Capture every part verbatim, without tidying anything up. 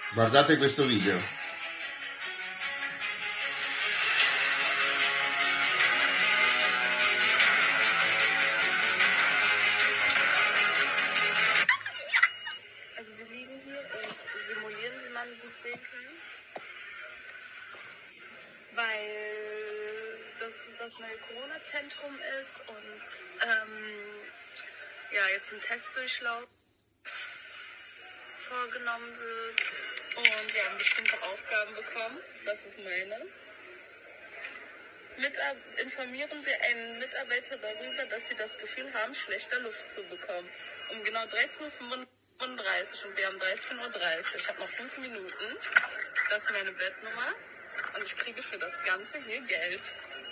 Guardate questo video. Also wir liegen hier und simulieren, wie man gut sehen kann, weil das das neue Corona-Zentrum ist und ähm, ja, jetzt ein Testdurchlauf vorgenommen wird und wir haben bestimmte Aufgaben bekommen. Das ist meine. Mitar informieren wir einen Mitarbeiter darüber, dass sie das Gefühl haben, schlechter Luft zu bekommen. Um genau dreizehn Uhr fünfunddreißig und wir haben dreizehn Uhr dreißig. Ich habe noch fünf Minuten. Das ist meine Bettnummer und ich kriege für das Ganze hier Geld.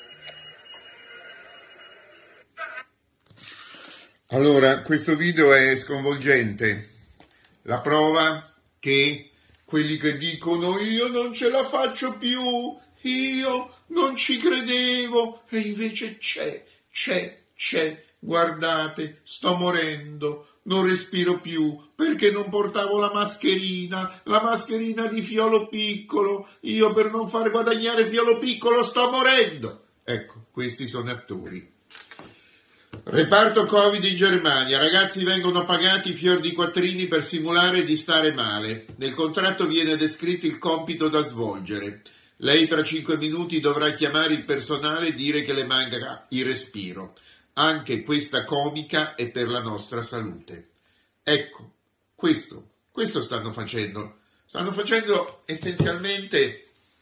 Allora, questo video è sconvolgente. La prova che quelli che dicono io non ce la faccio più, io non ci credevo, e invece c'è, c'è, c'è, guardate, sto morendo, non respiro più perché non portavo la mascherina, la mascherina di Fiolo Piccolo, io per non far guadagnare Fiolo Piccolo sto morendo. Ecco, questi sono attori. Reparto Covid in Germania, ragazzi vengono pagati fior di quattrini per simulare di stare male. Nel contratto viene descritto il compito da svolgere. Lei tra cinque minuti dovrà chiamare il personale e dire che le manca il respiro. Anche questa comica è per la nostra salute. Ecco, questo, questo stanno facendo. Stanno facendo essenzialmente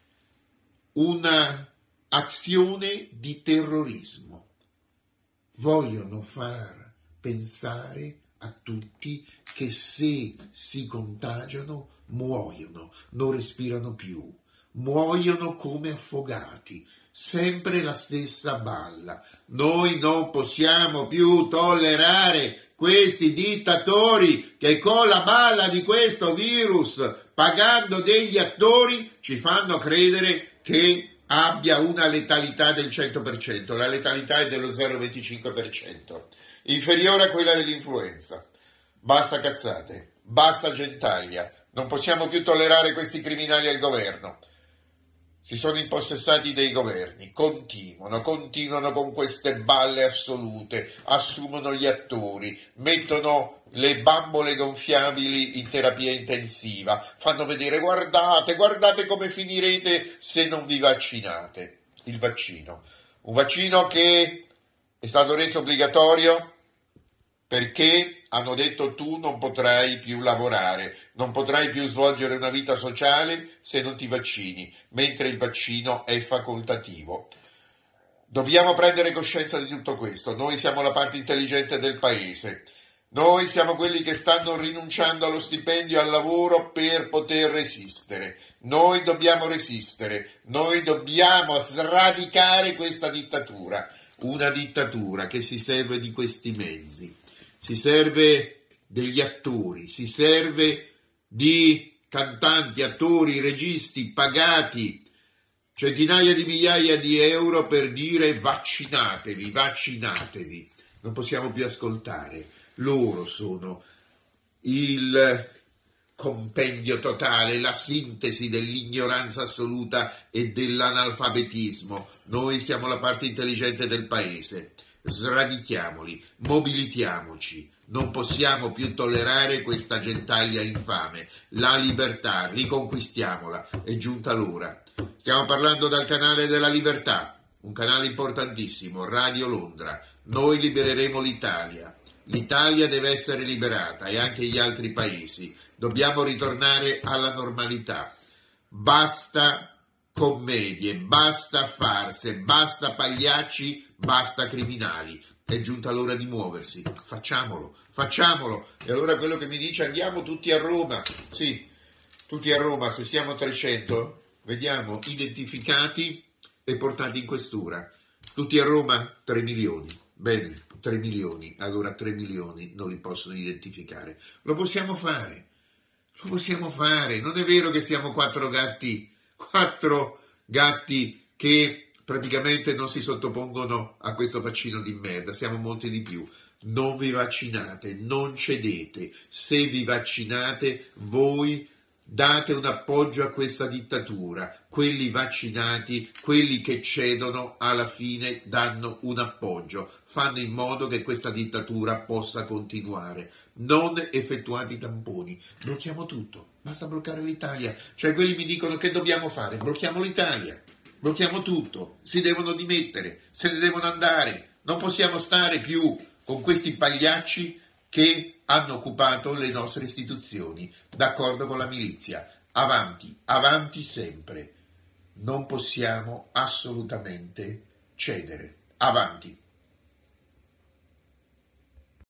un'azione di terrorismo. Vogliono far pensare a tutti che se si contagiano muoiono, non respirano più, muoiono come affogati, sempre la stessa balla. Noi non possiamo più tollerare questi dittatori che con la balla di questo virus, pagando degli attori, ci fanno credere che abbia una letalità del cento per cento, la letalità è dello zero virgola venticinque per cento, inferiore a quella dell'influenza. Basta cazzate, basta gentaglia, non possiamo più tollerare questi criminali al governo. Si sono impossessati dei governi, continuano, continuano con queste balle assolute, assumono gli attori, mettono le bambole gonfiabili in terapia intensiva, fanno vedere guardate, guardate come finirete se non vi vaccinate. Il vaccino, un vaccino che è stato reso obbligatorio perché hanno detto tu non potrai più lavorare, non potrai più svolgere una vita sociale se non ti vaccini, mentre il vaccino è facoltativo. Dobbiamo prendere coscienza di tutto questo, noi siamo la parte intelligente del paese, noi siamo quelli che stanno rinunciando allo stipendio e al lavoro per poter resistere, noi dobbiamo resistere, noi dobbiamo sradicare questa dittatura, una dittatura che si serve di questi mezzi. Si serve degli attori, si serve di cantanti, attori, registi pagati centinaia di migliaia di euro per dire vaccinatevi, vaccinatevi. Non possiamo più ascoltare. Loro sono il compendio totale, la sintesi dell'ignoranza assoluta e dell'analfabetismo. Noi siamo la parte intelligente del paese. Sradichiamoli, mobilitiamoci, non possiamo più tollerare questa gentaglia infame, la libertà, riconquistiamola, è giunta l'ora. Stiamo parlando dal canale della Libertà, un canale importantissimo, Radio Londra, noi libereremo l'Italia, l'Italia deve essere liberata e anche gli altri paesi, dobbiamo ritornare alla normalità, basta commedie, basta farse, basta pagliacci, basta criminali, è giunta l'ora di muoversi, facciamolo, facciamolo, e allora quello che mi dice andiamo tutti a Roma, sì, tutti a Roma, se siamo trecento, vediamo, identificati e portati in questura, tutti a Roma, tre milioni, bene, tre milioni, allora tre milioni non li possono identificare, lo possiamo fare, lo possiamo fare, non è vero che siamo quattro gatti, quattro gatti che praticamente non si sottopongono a questo vaccino di merda, siamo molti di più. Non vi vaccinate, non cedete. Se vi vaccinate, voi date un appoggio a questa dittatura, quelli vaccinati, quelli che cedono alla fine danno un appoggio, fanno in modo che questa dittatura possa continuare. Non effettuate i tamponi, blocchiamo tutto, basta bloccare l'Italia, cioè quelli mi dicono che dobbiamo fare, blocchiamo l'Italia, blocchiamo tutto, si devono dimettere, se ne devono andare, non possiamo stare più con questi pagliacci che hanno occupato le nostre istituzioni, d'accordo con la milizia. Avanti, avanti sempre. Non possiamo assolutamente cedere. Avanti.